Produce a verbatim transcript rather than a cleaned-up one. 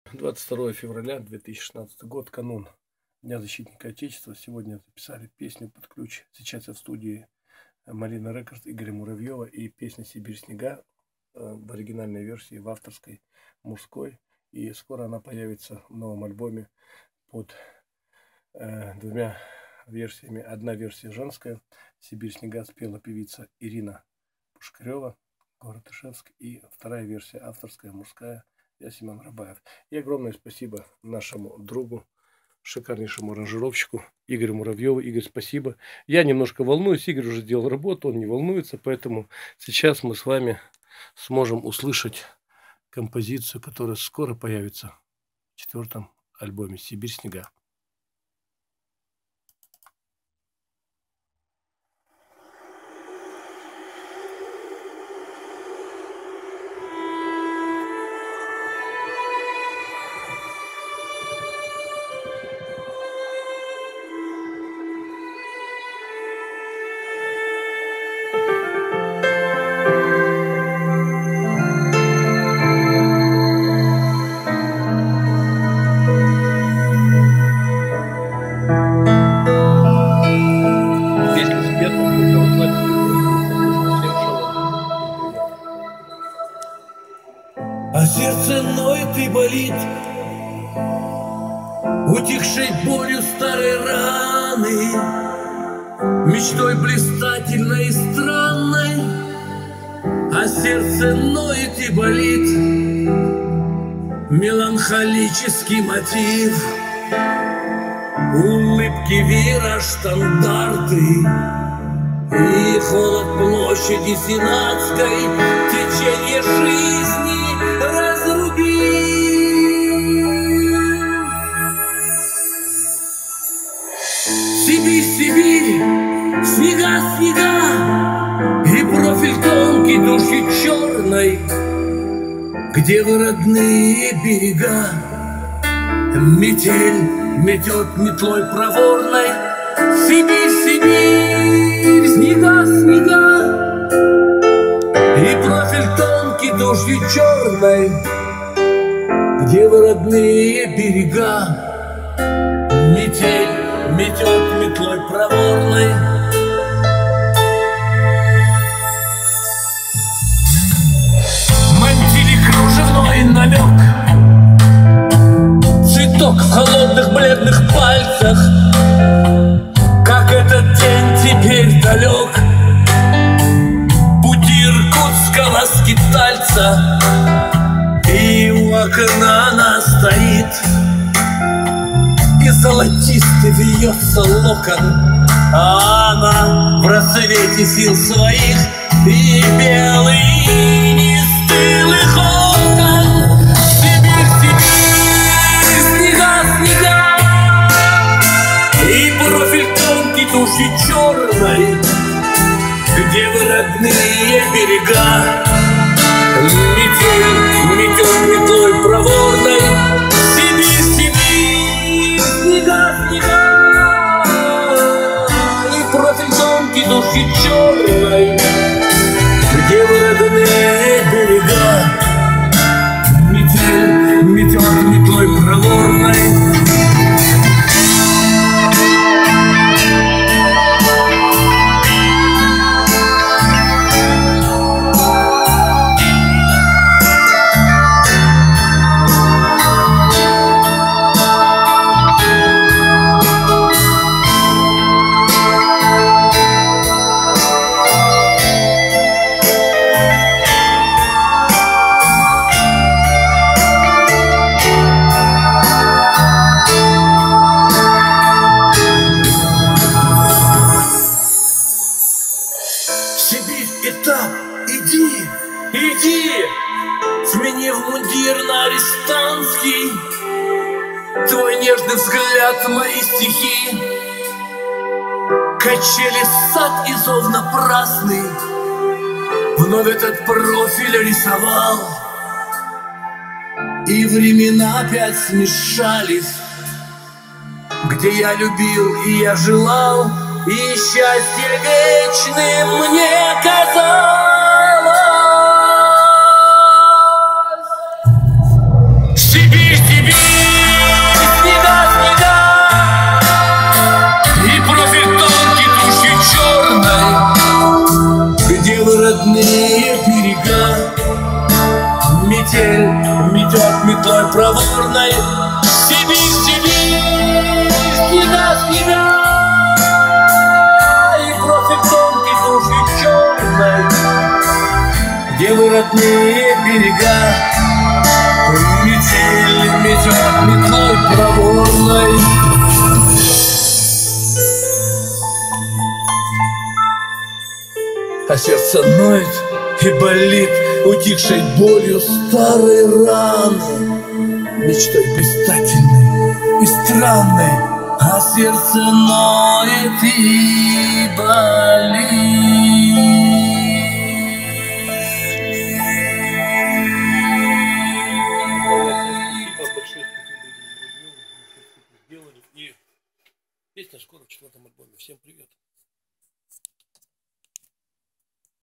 двадцать второе февраля две тысячи шестнадцатый год, канун Дня защитника Отечества. Сегодня записали песню под ключ. Сейчас я в студии Marina Records Игоря Муравьева, и песня «Сибирь снега» в оригинальной версии, в авторской, мужской. И скоро она появится в новом альбоме под э, двумя версиями. Одна версия женская. «Сибирь снега» спела певица Ирина Пушкарева, город Ишевск. И вторая версия авторская, мужская, я Семен Рабаев. И огромное спасибо нашему другу, шикарнейшему аранжировщику Игорю Муравьеву. Игорь, спасибо. Я немножко волнуюсь. Игорь уже сделал работу, он не волнуется, поэтому сейчас мы с вами сможем услышать композицию, которая скоро появится в четвертом альбоме «Сибирь снега». А сердце ноет и болит утихшей болью старой раны, мечтой блистательной и странной. А сердце ноет и болит меланхолический мотив, улыбки веера, штандарты и холод площади Сенатской, течение жизни разрубил. Сибирь, Сибирь, снега, снега, и профиль тонкий души черной, где вы родные берега. Метель метет метлой проворной. Сибирь, Сибирь, снега, снега, и профиль тонкий души черной, где вы родные берега. Метель метет метлой проворной. Мантили кружевной намек, цветок в холодных бледных пальцах. Как этот день теперь далек, пути иркутского скитальца, и у окна она стоит, и золотистый вьется локон, а она в рассвете сил своих, и белый не стылых окон. Сибирь, Сибирь, снега, снега, и профиль тонкий души черной, где вы родные берега. Метель метет метлой проворной. Сибирь, Сибирь, снега, снега, и профиль тонкий души черной, где вы родные берега. Метель метет метлой проворной. Этап, иди, иди, сменив мундир на арестантский, твой нежный взгляд, мои стихи, качели сад и зов напрасный, вновь этот профиль рисовал, и времена опять смешались, где я любил и я желал, и счастье вечным мне казалось. Сибирь, Сибирь, снега, снега, и профиль тонкий тушью черной. Где вы, родные берега? Метель метет метлой проворной. Сибирь, Сибирь, снега, снега, и профиль тонкий тушью черной. Где вы, родные берега? Метель метет метлой проворной. А сердце ноет и болит утихшей болью старой раны, мечтой блистательной и странной. А сердце ноет и болит. Большое спасибо Игорю Муравьеву. И песня скоро в четвертом альбоме. Всем привет.